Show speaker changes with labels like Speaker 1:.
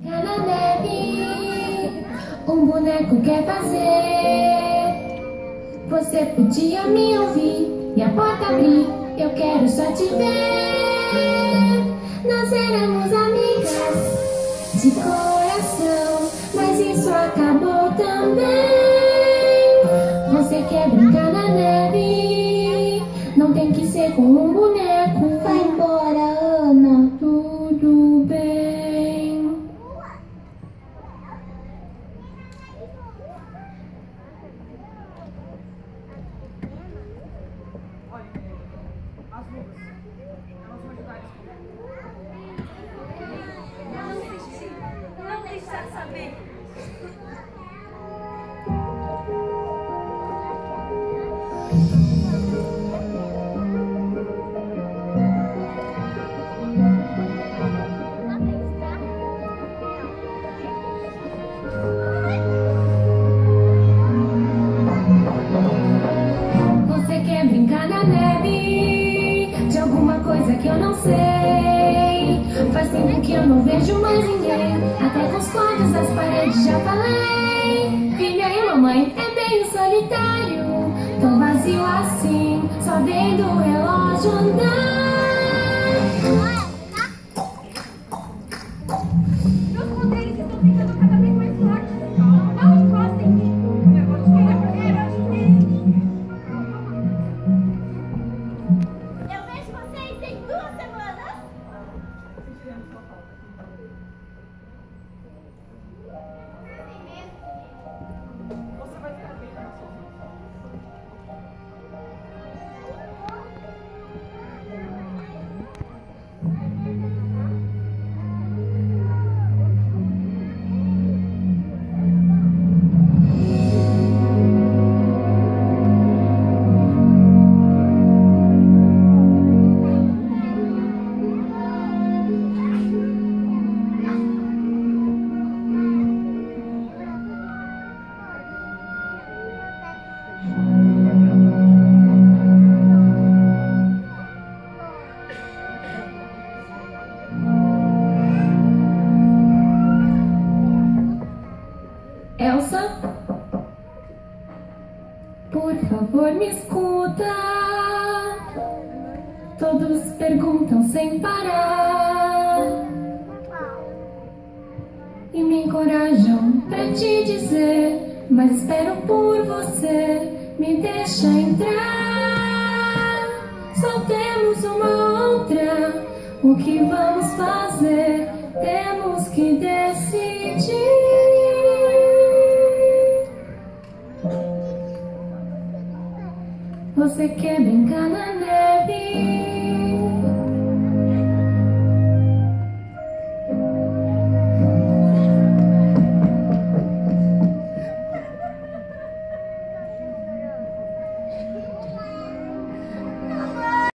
Speaker 1: Na neve, um boneco quer fazer. Você podia me ouvir e a porta abrir. Eu quero só te ver. Nós éramos amigas de coração, mas isso acabou também. Você quer brincar na neve, não tem que ser com um boneco.
Speaker 2: Vai embora, Ana.
Speaker 1: Tudo bem.
Speaker 3: Olha, as luvas, elas vão ajudar a
Speaker 4: Não deixar saber.
Speaker 1: Você quer brincar na neve de alguma coisa que eu não sei. Faz tempo que eu não vejo mais ninguém, até com os quadros das paredes já falei. Filha e mamãe é bem solitário, tão vazio assim, só vendo o relógio andar.
Speaker 4: Meus poderes estão ficando cada vez mais fortes. Não encostem em mim. Eu vou te ajudei. Eu vejo vocês em 2 semanas.
Speaker 3: Você vai ficar bem na sua vida.
Speaker 1: Elsa, por favor me escuta. Todos perguntam sem parar e me encorajam pra te dizer, mas espero por você, me deixa entrar. Só temos uma outra, o que vamos fazer? Temos que decidir. Você quer brincar na neve